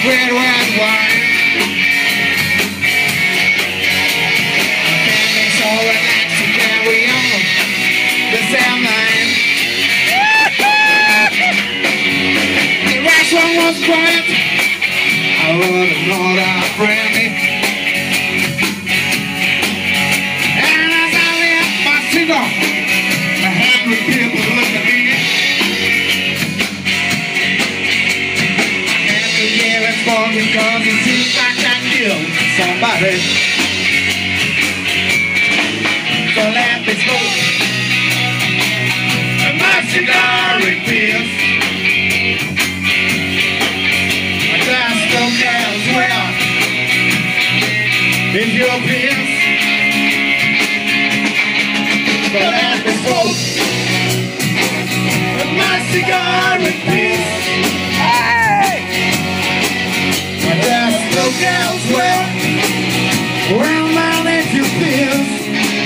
red, white wine. Can't make so relaxed to carry on the same line. The last one was quiet. I would have known that friendly. And as I lit my cigar, 100 people look at me. I had to give it for because it seems like I killed somebody. So let me smoke my cigar in peace. I just don't care as well if you're pissed. So let me smoke my cigar in peace. Hey! I just don't care as well. Well, man, if you pissed.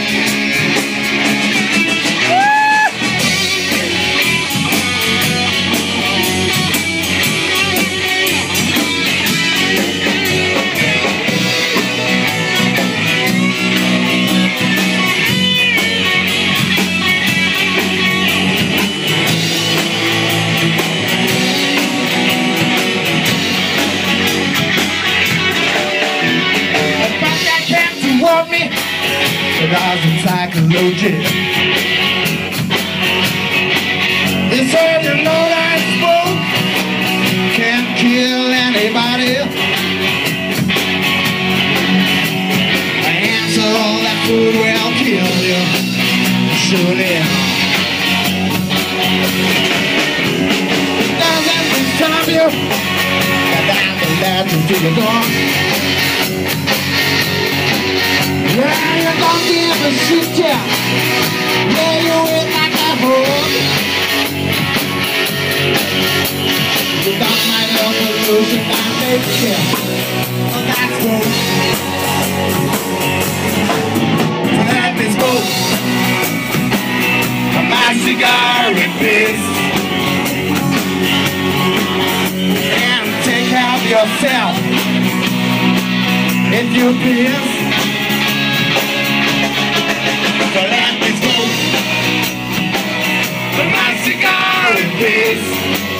But I was a psychologist. They said you know that smoke can't kill anybody. The answer that food will kill you, surely. Doesn't disturb you, and I'm the ladder to your door. Well, you're gonna give a shit, yeah. Lay you in like a hole. You got my love illusion, I make it. Oh, that's good. So let me smoke my cigar in peace. And take care of yourself if you please. So let me smoke my cigar in peace.